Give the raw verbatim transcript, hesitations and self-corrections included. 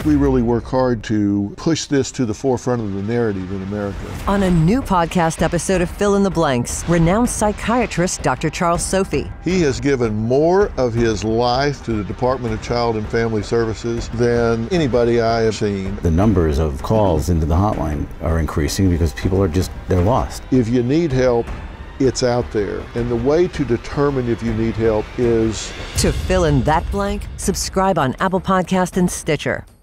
We really work hard to push this to the forefront of the narrative in America. On a new podcast episode of Fill in the Blanks, renowned psychiatrist Doctor Charles Sophy. He has given more of his life to the Department of Child and Family Services than anybody I have seen. The numbers of calls into the hotline are increasing because people are just, they're lost. If you need help, it's out there. And the way to determine if you need help is to fill in that blank, subscribe on Apple Podcast and Stitcher.